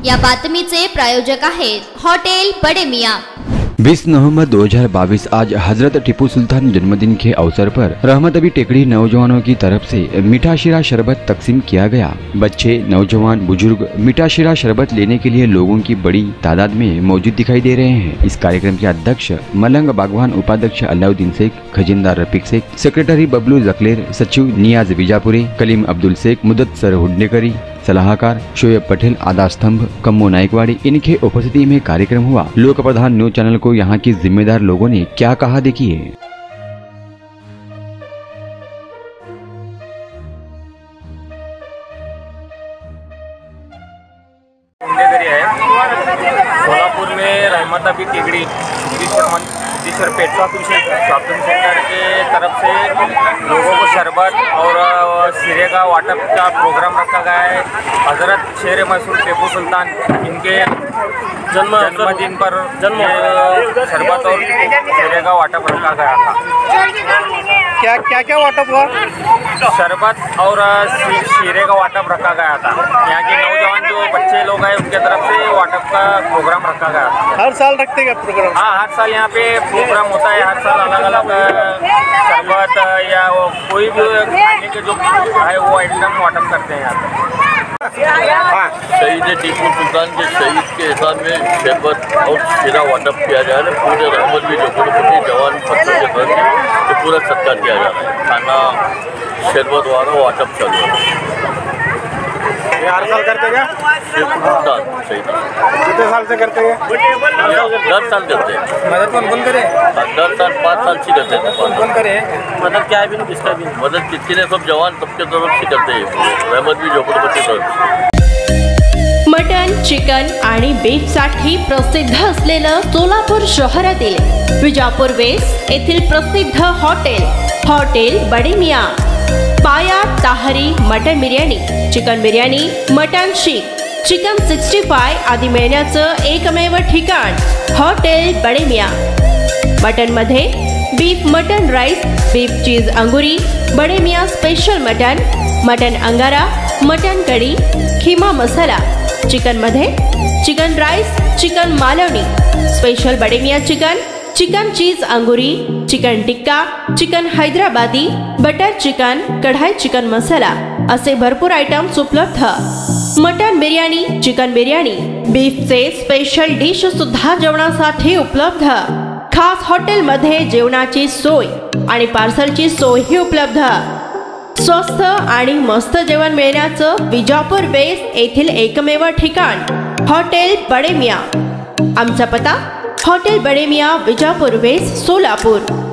या बातमीचे प्रायोजक आहेत हॉटेल बड़े मियां। 20 नवंबर 2022 आज हजरत टीपू सुल्तान जन्मदिन के अवसर पर रहमत अभी टेकड़ी नौजवानों की तरफ से मीठा शीरा शरबत तकसीम किया गया। बच्चे, नौजवान, बुजुर्ग मीठा शीरा शरबत लेने के लिए लोगों की बड़ी तादाद में मौजूद दिखाई दे रहे हैं। इस कार्यक्रम के अध्यक्ष मलंग बागवान, उपाध्यक्ष अलाउद्दीन शेख, खजिनदार रफीक शेख, सेक्रेटरी बबलू जकलेर, सचिव नियाज बीजापुरी, कलीम अब्दुल शेख, मुदत्सर हुडनेकरी, सलाहकार शोएब पटेल, आधा स्तंभ कम्मो नायकवाड़ी, इनके उपस्थिति में कार्यक्रम हुआ। लोक प्रधान न्यूज चैनल को यहाँ की जिम्मेदार लोगों ने क्या कहा, देखिए। सोलापुर में रहमत अभी टेकड़ी सिद्धेश्वर पेट्रोल शॉपिंग सेंटर के तरफ से लोगों को शरबत और शीरे का वाटप का प्रोग्राम रखा गया है। हजरत शेर मशहूर टीपू सुल्तान इनके जन्मदिन पर शरबत और शीरे का वाटप रखा गया था। क्या वाटप हुआ? शरबत और शीरे का वाटप रखा गया था। यहाँ के नौजवान जो बच्चे लोग हैं उनके तरफ से वाटप का प्रोग्राम रखा गया था। हर साल रखते हैं प्रोग्राम? हाँ, हर साल यहाँ पे प्रोग्राम होता है। हर साल अलग अलग शरबत या वो कोई भी खाने के जो है वो आइटम वाटप करते हैं यहाँ पे। शहीद टीपू सुल्तान के शहीद के हिसाब में शरबत और शीरा वाटप किया जा रहा है। पूरे रहमत भी जो जवान बच्चों के तरफ तो पूरा सत्कार किया जा रहा है। खाना शरबत वाला वाटप चल रहा है। हर साल करते क्या? कितने साल से करते हैं? 10 साल करते हैं। मदद कौन करे? 10 साल 5 साल से करते हैं। कौन करे मदद? क्या है भी नहीं, किसका भी मदद कितने सब जवान सबके तरफ से करते हैं। रहमत भी झोपड़पट्टी तरफ। मटन, चिकन आणि बीफसाठी प्रसिद्ध असलेलं सोलापूर शहरातील विजापूर वेस्ट येथील प्रसिद्ध hotel Bade Miyan. Paya, tahri, mutton biryani, chicken biryani, mutton seekh, chicken 65 आदी मिळण्याचं एकमेव ठिकाण हॉटेल बड़े मियां। मटन मध्ये beef mutton rice, beef cheese angoori, Bade Miyan special mutton angara, mutton kadhi, keema masala. Chicken मध्ये chicken rice, chicken Malvani, special Bade Miyan chicken cheese angoori, chicken tikka, chicken Hyderabadi, butter chicken, kadhai chicken masala असे भरपूर आयटम्स उपलब्ध। मटन बिर्याणी, चिकन बिर्याणी, बीफचे स्पेशल डिश सुद्धा जेवणासाठी उपलब्ध। खास हॉटेलमध्ये जेवणाची सोय आणि पार्सलची सोयही उपलब्ध। स्वस्त आणि मस्त जेवण मिळण्याचं विजापूर वेस्ट येथील एकमेव ठिकाण हॉटेल बड़े मियां। आमचा पता हॉटेल बड़े मियां, विजापूर वेस्ट, सोलापूर।